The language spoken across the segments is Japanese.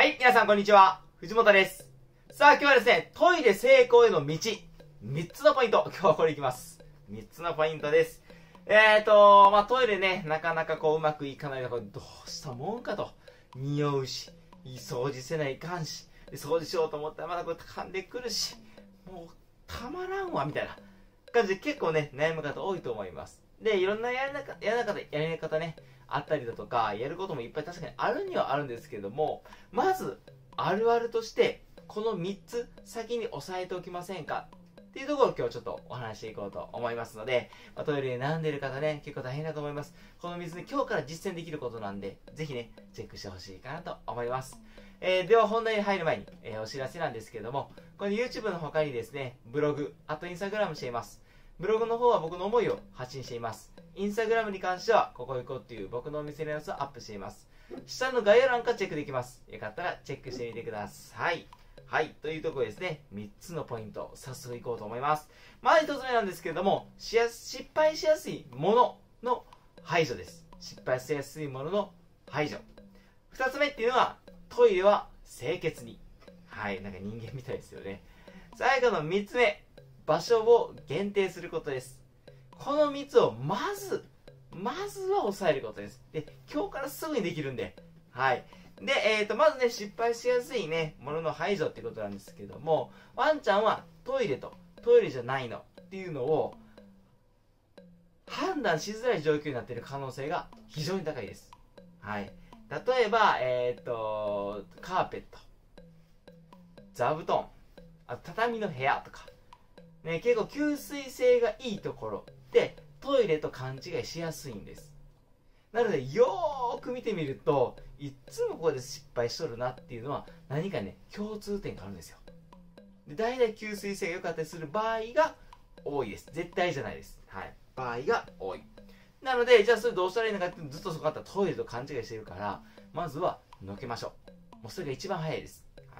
はい、皆さんこんにちは。藤本です。さあ、今日はですね、トイレ成功への道、3つのポイント。今日はこれいきます。3つのポイントです。トイレね、なかなかうまくいかない。どうしたもんかと。匂うし、掃除せないかんし、掃除しようと思ったらまだ噛んでくるし、もう、たまらんわ、みたいな感じで結構ね、悩む方多いと思います。で、いろんなやり方ね、あったりだとか、やることもいっぱい確かにあるにはあるんですけども、まず、あるあるとして、この3つ先に押さえておきませんかっていうところを今日ちょっとお話していこうと思いますので、トイレに悩んでいる方ね、結構大変だと思います。この3つね、今日から実践できることなんで、ぜひね、チェックしてほしいかなと思います。では本題に入る前に、お知らせなんですけれども、この YouTube の他にですね、ブログ、あと Instagram しています。ブログの方は僕の思いを発信しています。インスタグラムに関しては、ここ行こうっていう僕のお店の様子をアップしています。下の概要欄からチェックできます。よかったらチェックしてみてください。はい。というところですね、3つのポイント、早速いこうと思います。まず1つ目なんですけれども、失敗しやすいものの排除です。失敗しやすいものの排除。2つ目っていうのは、トイレは清潔に。はい。なんか人間みたいですよね。最後の3つ目、場所を限定することです。この3つをまずは抑えることです。で、今日からすぐにできるんで。はい。で、まずね、失敗しやすいね、ものの排除ってことなんですけども、ワンちゃんはトイレとトイレじゃないのっていうのを判断しづらい状況になっている可能性が非常に高いです。はい。例えば、カーペット、座布団、あと畳の部屋とか、ね、結構吸水性がいいところでトイレと勘違いしやすいんです。なのでよーく見てみるといつもここで失敗しとるなっていうのは何かね共通点があるんですよ。で大体吸水性が良かったりする場合が多いです。絶対じゃないです。はい、場合が多い。なのでじゃあそれどうしたらいいのかってずっとそこあったらトイレと勘違いしてるからまずはのけましょう。もうそれが一番早いです。はい、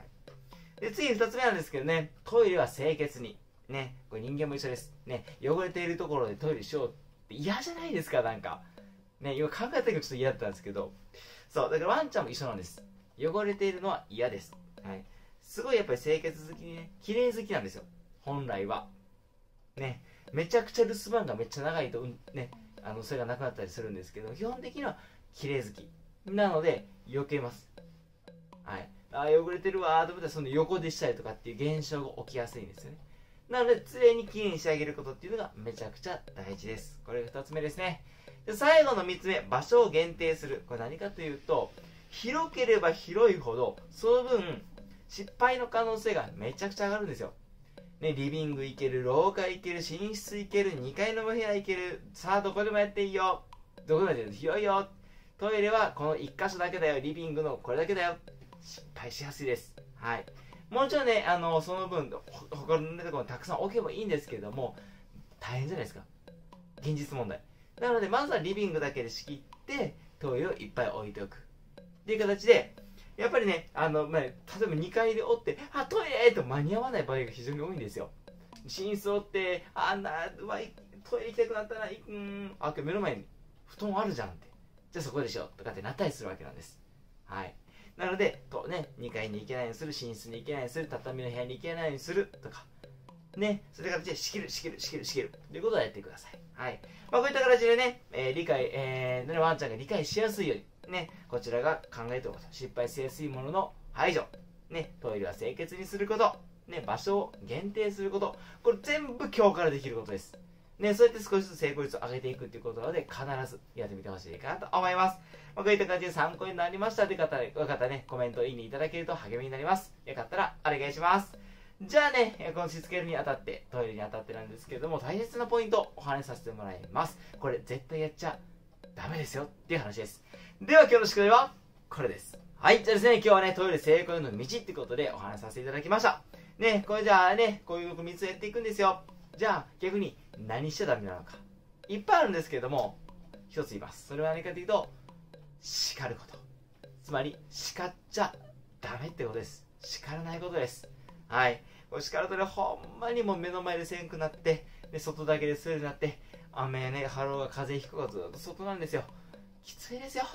で次2つ目なんですけどね、トイレは清潔にね、これ人間も一緒です。ね、汚れているところでトイレしようって嫌じゃないですか、なんか。ね、今考えたけどちょっと嫌だったんですけど。そう、だからワンちゃんも一緒なんです。汚れているのは嫌です。はい。すごいやっぱり清潔好きにね、綺麗好きなんですよ。本来は。ね、めちゃくちゃ留守番がめっちゃ長いと、ね、それがなくなったりするんですけど、基本的には綺麗好き。なので、避けます。はい。汚れてるわーと思ったらその横でしたりとかっていう現象が起きやすいんですよね。なので、常にきれいにしてあげることっていうのがめちゃくちゃ大事です。これが2つ目ですね。で、最後の3つ目、場所を限定する。これ何かというと、広ければ広いほど、その分、失敗の可能性がめちゃくちゃ上がるんですよ。ね、リビング行ける、廊下行ける、寝室行ける、2階のお部屋行ける、さあどこでもやっていいよ。どこでもやっていいよ。広いよ。トイレはこの1箇所だけだよ。リビングのこれだけだよ。失敗しやすいです。はい。もちろんね、その分、他のところにたくさん置けばいいんですけれども、大変じゃないですか。現実問題。なので、まずはリビングだけで仕切って、トイレをいっぱい置いておく。っていう形で、やっぱりね、例えば2階で折って、トイレと間に合わない場合が非常に多いんですよ。寝室折って、トイレ行きたくなったら、今日目の前に布団あるじゃんって。じゃあそこでしょとかってなったりするわけなんです。はい。なので、2階に行けないようにする、寝室に行けないようにする、畳の部屋に行けないようにするとか、ね、そういう形で仕切るということをやってください。はい。こういった形でね、ワンちゃんが理解しやすいように、ね、こちらが考えておくこと。失敗しやすいものの排除。ね、トイレは清潔にすること。ね、場所を限定すること。これ全部今日からできることです。ね、そうやって少しずつ成功率を上げていくっていうことなので、必ずやってみてほしいかなと思います。こういった感じで参考になりましたという方、ね、コメント、いいねいただけると励みになります。よかったらお願いします。じゃあね、このしつけるにあたって、トイレにあたってなんですけれども、大切なポイントをお話しさせてもらいます。これ絶対やっちゃダメですよっていう話です。では今日の宿題はこれです。はい、じゃあですね、今日はね、トイレ成功への道ってことでお話しさせていただきました。ね、これじゃあね、こういう3つやっていくんですよ。じゃあ逆に何しちゃダメなのか。いっぱいあるんですけれども、一つ言います。それは何かというと、叱ること。つまり、叱っちゃダメってことです。叱らないことです。はい。叱るとね、ほんまにもう目の前でせんくなって、で外だけで吸えるようになって、雨ね、ハローが風邪ひくかずっと外なんですよ。きついですよ。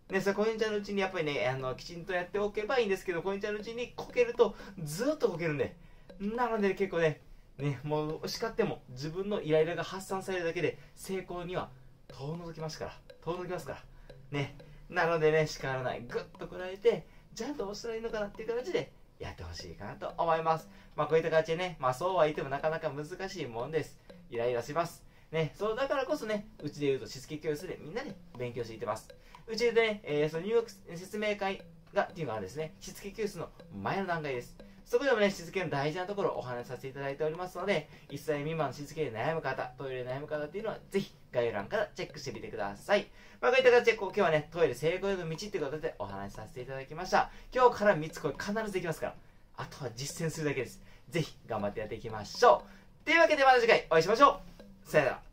ね、それこにちゃんのうちにやっぱりね、きちんとやっておけばいいんですけど、こにちゃんのうちにこけると、ずっとこけるんで。なので結構ね、もう叱っても自分のイライラが発散されるだけで成功には遠のきますから。遠のきますから。ね。なのでね、叱らない。ぐっとこらえて、じゃあどうしたらいいのかなっていう形でやってほしいかなと思います。こういった形でね、そうは言ってもなかなか難しいもんです。イライラします。ね、そうだからこそね、うちで言うとしつけ教室でみんなで勉強していってます。うちでね、その入学説明会っていうのがですね、しつけ教室の前の段階です。そこでもね、しつけの大事なところをお話しさせていただいておりますので、1歳未満のしつけで悩む方、トイレで悩む方っていうのは、ぜひ概要欄からチェックしてみてください。こういった形で今日はね、トイレ成功への道っていうことでお話しさせていただきました。今日から3つこれ必ずできますから、あとは実践するだけです。ぜひ頑張ってやっていきましょう。というわけでまた次回お会いしましょう。さよなら。